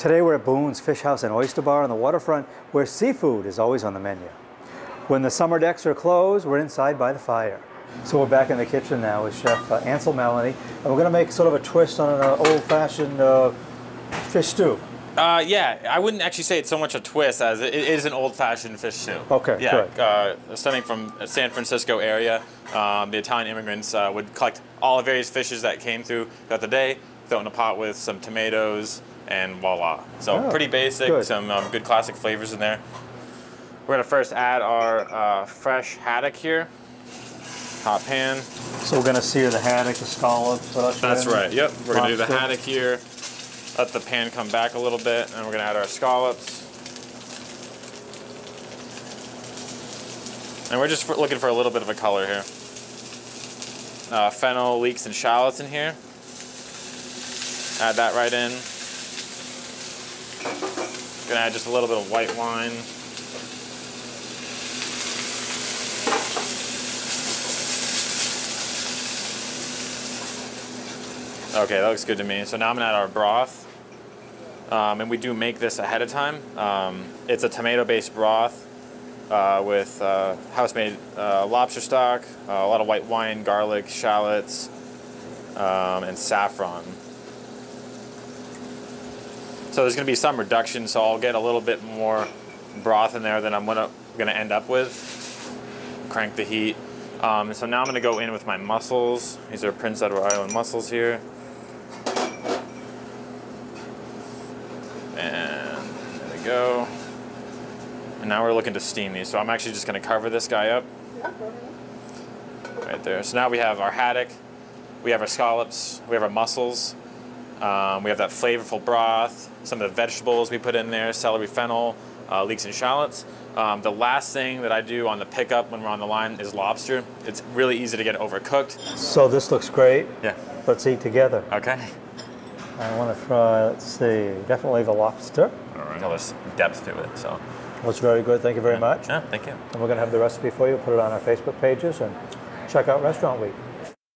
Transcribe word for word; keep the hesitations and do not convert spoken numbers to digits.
Today we're at Boone's Fish House and Oyster Bar on the waterfront, where seafood is always on the menu. When the summer decks are closed, we're inside by the fire. So we're back in the kitchen now with Chef uh, Ansel Melanie, and we're going to make sort of a twist on an uh, old-fashioned uh, fish stew. Uh, yeah, I wouldn't actually say it's so much a twist as it, it is an old-fashioned fish stew. Okay, yeah, good. Uh, stemming from the San Francisco area, um, the Italian immigrants uh, would collect all the various fishes that came through throughout the day, throw it in a pot with some tomatoes, and voila. So Oh, pretty basic, good. some um, good classic flavors in there. We're gonna first add our uh, fresh haddock here. Hot pan. So we're going to sear the haddock, the scallops. What else you That's gonna right, yep. We're gonna do the Lobster. haddock here. Let the pan come back a little bit, and we're gonna add our scallops. And we're just looking for a little bit of a color here. Uh, fennel, leeks, and shallots in here. Add that right in. Gonna add just a little bit of white wine. Okay, that looks good to me. So now I'm gonna add our broth. Um, and we do make this ahead of time. Um, it's a tomato-based broth uh, with uh, house-made uh, lobster stock, uh, a lot of white wine, garlic, shallots, um, and saffron. So there's gonna be some reduction, so I'll get a little bit more broth in there than I'm gonna, gonna end up with. Crank the heat. Um, so now I'm gonna go in with my mussels. These are Prince Edward Island mussels here. And there we go. And now we're looking to steam these. So I'm actually just gonna cover this guy up. Right there. So now we have our haddock, we have our scallops, we have our mussels, um, we have that flavorful broth, some of the vegetables we put in there, celery, fennel, uh, leeks and shallots. Um, the last thing that I do on the pickup when we're on the line is lobster. It's really easy to get overcooked. So this looks great. Yeah. Let's eat together. Okay. I want to try, let's see, definitely the lobster. All right. There's depth to it, so. Looks very good. Thank you very much. Yeah, thank you. And we're going to have the recipe for you. Put it on our Facebook pages and check out Restaurant Week.